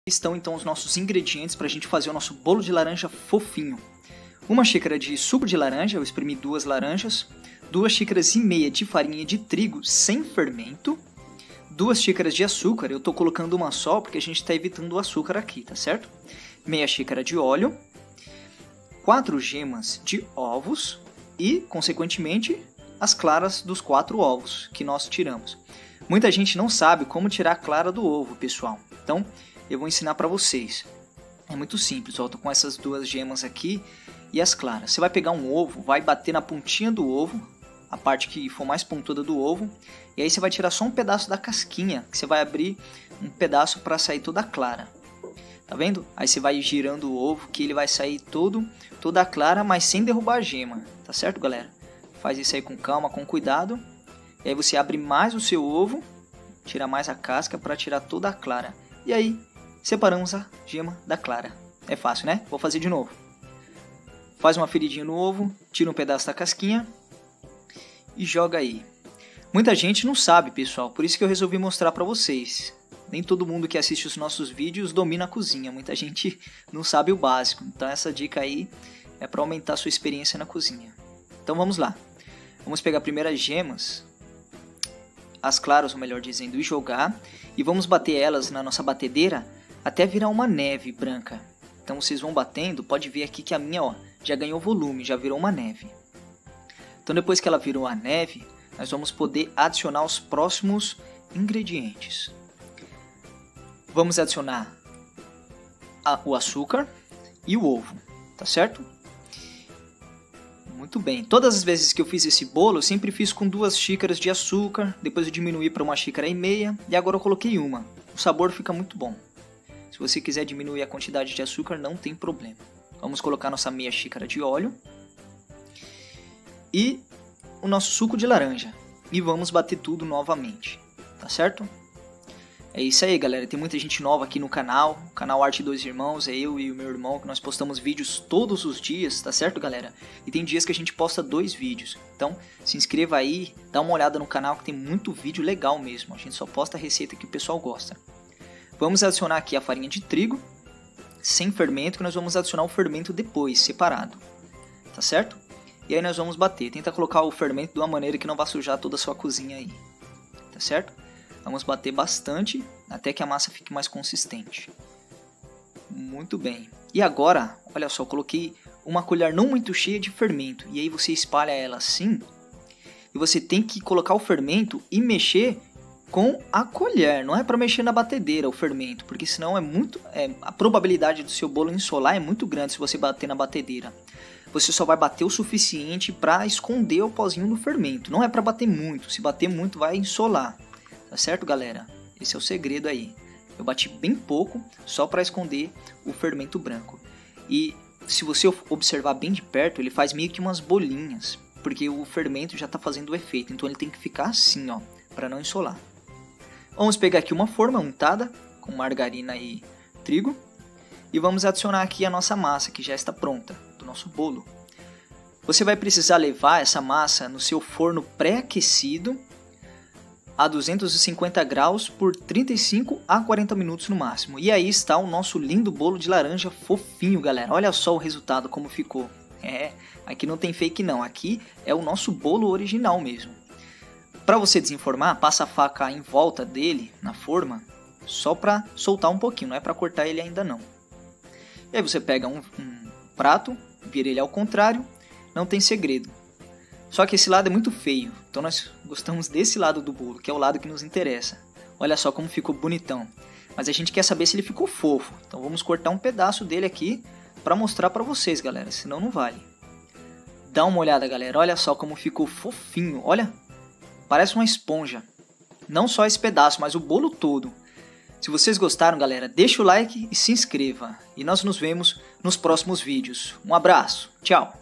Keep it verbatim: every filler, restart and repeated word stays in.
Estão então os nossos ingredientes para a gente fazer o nosso bolo de laranja fofinho. Uma xícara de suco de laranja, eu espremi duas laranjas, duas xícaras e meia de farinha de trigo sem fermento, duas xícaras de açúcar, eu estou colocando uma só porque a gente está evitando o açúcar aqui, tá certo? Meia xícara de óleo, quatro gemas de ovos e, consequentemente, as claras dos quatro ovos que nós tiramos. Muita gente não sabe como tirar a clara do ovo, pessoal, então eu vou ensinar para vocês. É muito simples, ó, tô com essas duas gemas aqui e as claras. Você vai pegar um ovo, vai bater na pontinha do ovo, a parte que for mais pontuda do ovo, e aí você vai tirar só um pedaço da casquinha, que você vai abrir um pedaço para sair toda a clara. Tá vendo? Aí você vai girando o ovo, que ele vai sair todo, toda a clara, mas sem derrubar a gema. Tá certo, galera? Faz isso aí com calma, com cuidado. E aí você abre mais o seu ovo, tira mais a casca para tirar toda a clara. E aí separamos a gema da clara. É fácil, né? Vou fazer de novo. Faz uma feridinha no ovo, tira um pedaço da casquinha e joga aí. Muita gente não sabe, pessoal, por isso que eu resolvi mostrar para vocês. Nem todo mundo que assiste os nossos vídeos domina a cozinha, muita gente não sabe o básico. Então essa dica aí é para aumentar a sua experiência na cozinha. Então vamos lá. Vamos pegar primeiro as gemas, as claras, ou melhor dizendo, e jogar. E vamos bater elas na nossa batedeira até virar uma neve branca. Então vocês vão batendo, pode ver aqui que a minha ó, já ganhou volume, já virou uma neve. Então depois que ela virou a neve, nós vamos poder adicionar os próximos ingredientes. Vamos adicionar a, o açúcar e o ovo, tá certo? Muito bem, todas as vezes que eu fiz esse bolo, eu sempre fiz com duas xícaras de açúcar, depois eu diminuí para uma xícara e meia, e agora eu coloquei uma. O sabor fica muito bom. Se você quiser diminuir a quantidade de açúcar, não tem problema. Vamos colocar nossa meia xícara de óleo e o nosso suco de laranja. E vamos bater tudo novamente, tá certo? É isso aí, galera, tem muita gente nova aqui no canal, o canal Arte Dois Irmãos, é eu e o meu irmão, que nós postamos vídeos todos os dias, tá certo, galera? E tem dias que a gente posta dois vídeos, então se inscreva aí, dá uma olhada no canal que tem muito vídeo legal mesmo, a gente só posta a receita que o pessoal gosta. Vamos adicionar aqui a farinha de trigo, sem fermento, que nós vamos adicionar o fermento depois, separado, tá certo? E aí nós vamos bater, tenta colocar o fermento de uma maneira que não vá sujar toda a sua cozinha aí, tá certo? Vamos bater bastante até que a massa fique mais consistente. Muito bem. E agora, olha só, coloquei uma colher não muito cheia de fermento. E aí você espalha ela assim. E você tem que colocar o fermento e mexer com a colher. Não é para mexer na batedeira o fermento, porque senão é muito, é, a probabilidade do seu bolo insolar é muito grande se você bater na batedeira. Você só vai bater o suficiente para esconder o pozinho do fermento. Não é para bater muito. Se bater muito vai insolar. Tá certo, galera? Esse é o segredo aí. Eu bati bem pouco, só para esconder o fermento branco. E se você observar bem de perto, ele faz meio que umas bolinhas, porque o fermento já está fazendo o efeito. Então ele tem que ficar assim, ó, para não insolar. Vamos pegar aqui uma forma untada com margarina e trigo e vamos adicionar aqui a nossa massa que já está pronta do nosso bolo. Você vai precisar levar essa massa no seu forno pré-aquecido a duzentos e cinquenta graus por trinta e cinco a quarenta minutos no máximo. E aí está o nosso lindo bolo de laranja fofinho, galera. Olha só o resultado como ficou. É, aqui não tem fake não, aqui é o nosso bolo original mesmo. Para você desenformar, passa a faca em volta dele, na forma, só para soltar um pouquinho, não é para cortar ele ainda não. E aí você pega um, um prato, vira ele ao contrário, não tem segredo. Só que esse lado é muito feio, então nós gostamos desse lado do bolo, que é o lado que nos interessa. Olha só como ficou bonitão. Mas a gente quer saber se ele ficou fofo, então vamos cortar um pedaço dele aqui para mostrar para vocês, galera, senão não vale. Dá uma olhada, galera, olha só como ficou fofinho, olha, parece uma esponja. Não só esse pedaço, mas o bolo todo. Se vocês gostaram, galera, deixa o like e se inscreva. E nós nos vemos nos próximos vídeos. Um abraço, tchau!